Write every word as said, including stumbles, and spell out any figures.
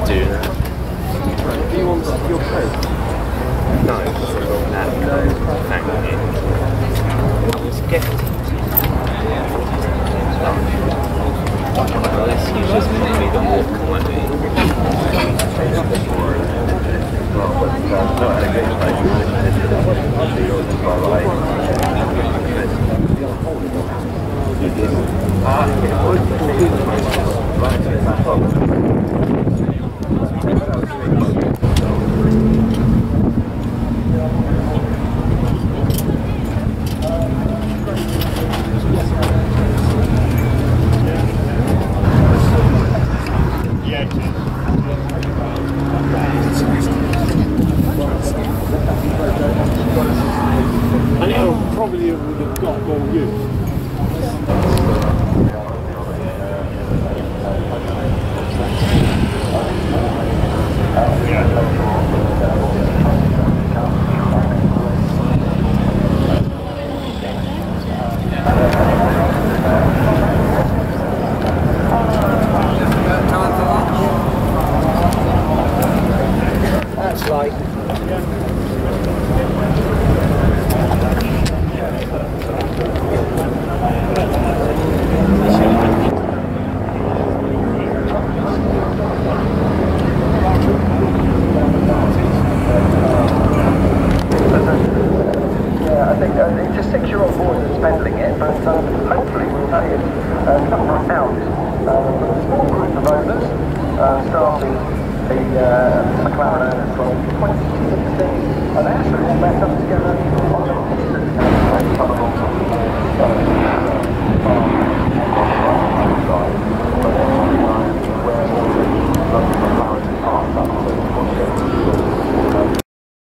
do that. Do you want your coat? No, because I've got that. Thank you. I was gifted. Unless you just want me to walk with me. And it'll probably would have got more use. That's like I think uh, it's a six-year-old boy that's peddling it, but um, hopefully we'll pay it uh, somewhere out. Uh, with a small group of owners, uh, starting the uh, McLaren owners from twenty sixteen, and they actually all met up together on the